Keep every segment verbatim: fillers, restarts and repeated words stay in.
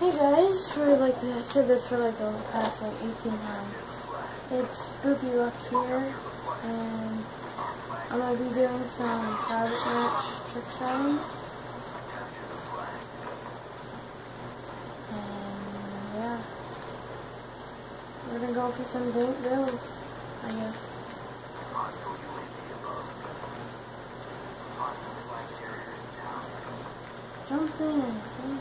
Hey guys, for like the, I said this for like the past like eighteen times. It's Spooky Luck here, and I'm gonna be doing some private match trick shotting. And yeah, we're gonna go for some dank bills, I guess. Jump in.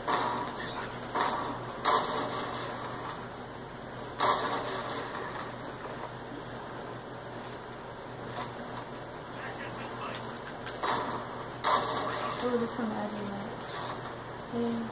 Oh, there's some ad in there. Yeah.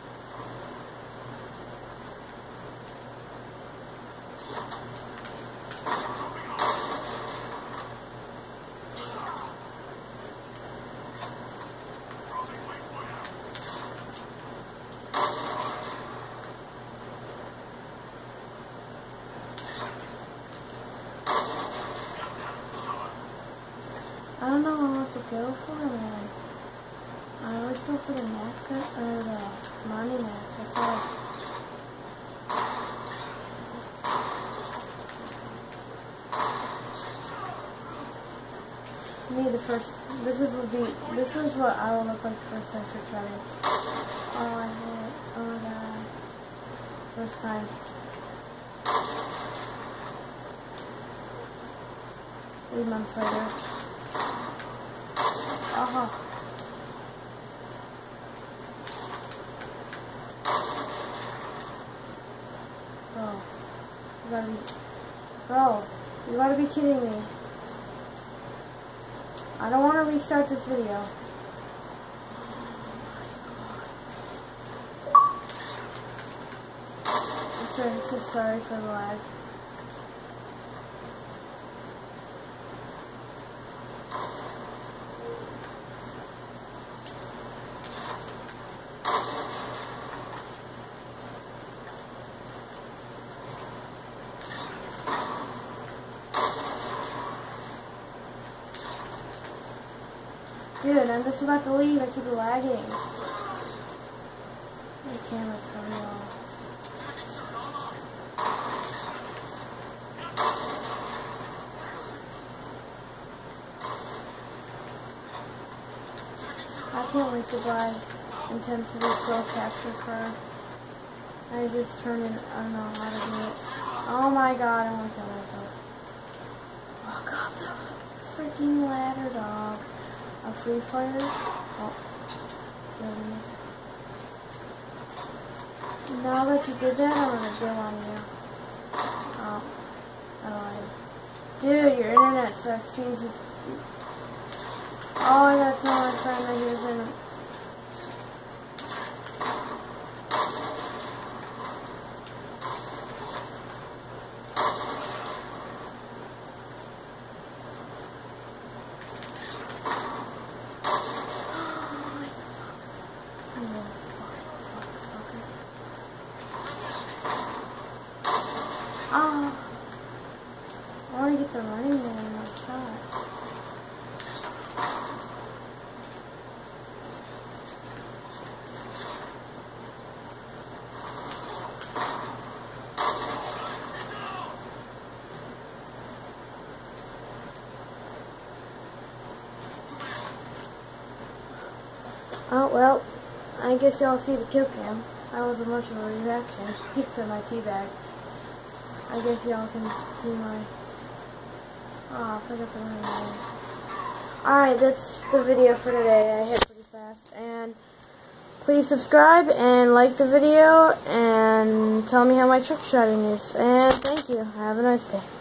I don't know what to go for, man. I always go for the knack or the money knack. That's all. Me, the first. This is would be. This is what I will look like first time trick shotting. Oh, I hit. Oh my god. First time. Three months later. Uh-huh. Bro, you gotta be, bro, you gotta be kidding me. I don't want to restart this video. I'm sorry, so sorry for the lag. Dude, I'm just about to leave. I keep lagging. My camera's coming off. I can't wait to buy Intensity Pro Capture card. I just turned in. I don't know how to do it. Oh my god, I want to kill myself. Oh god, the freaking ladder dog. A free fire? Oh. Really? Now that you did that, I'm gonna go on you. Oh. I lied. Dude, your internet sucks. Jesus. Oh, I gotta tell my friend that he was in. Oh, I want to get the running man in my shot. Oh, well, I guess y'all see the kill cam. That wasn't much of a reaction, except my teabag. I guess y'all can see my... Oh, I forgot the running man. Alright, that's the video for today. I hit pretty fast. And please subscribe and like the video and tell me how my trick shotting is. And thank you. Have a nice day.